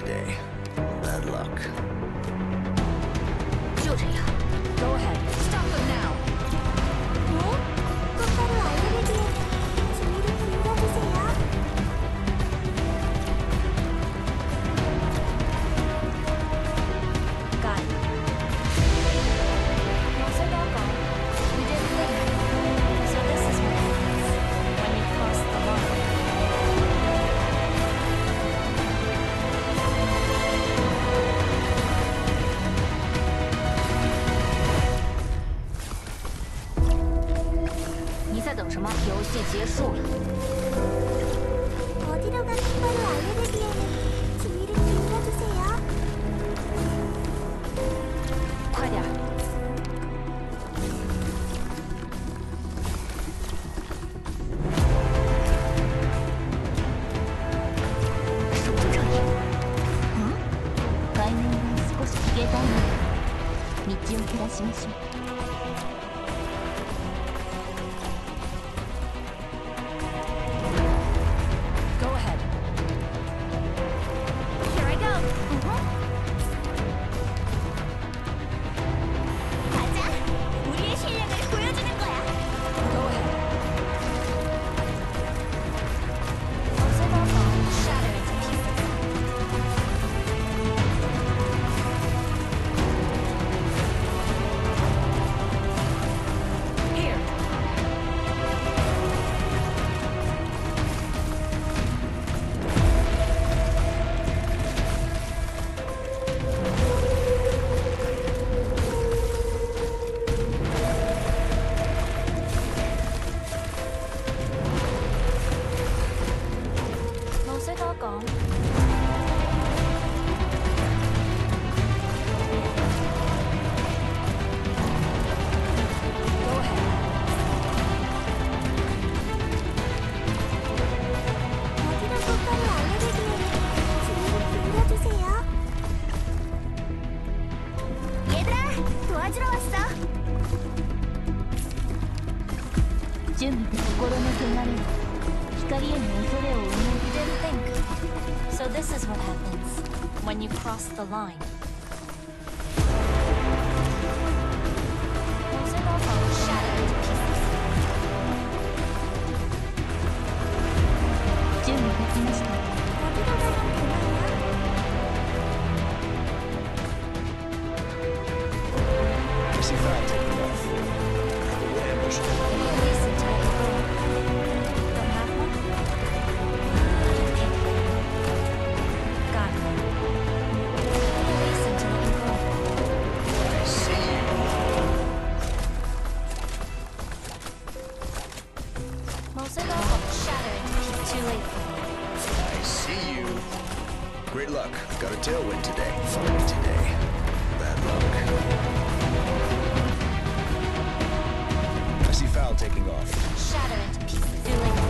today. Bad luck. 就这样。Go ahead. Stop them now. 똑바로 알려드린 주의를 기울여주세요. Got it. No, so doggone. We didn't think. So this is what happens when you cross the line.你在等什么？游戏结束了。 어디로 가는 바로 알려드리에는 주의를 기울여주세요. 快点儿。 海面が少し冷えたいので道を照らしましょう。 Go ahead. Here I go. 가자. 우리의 실력을 보여주는 거야. Go ahead. Oh, so doggone. Shatter into pieces. Here. No, so doggone. Go ahead. 어디로 똑바로 알려드리에는 주의를 기울여주세요. 얘들아, 도와주러 왔어. 준비돼. 心の汚れを光への恐れを生む。 You didn't think. So this is what happens when you cross the line. No, so doggone. Shatter into pieces. 準備できました。어디로 가면 되나요? I see Val taking off. We'll ambush them. Release until I go. Don't have one? Okay. Got it. Release until I go. I see you. Most of them shatter into pieces. Too late for me. I see you. Great luck. Got a tailwind today. Funny today. Bad luck. I see Val taking off. Shatter into pieces. Too late.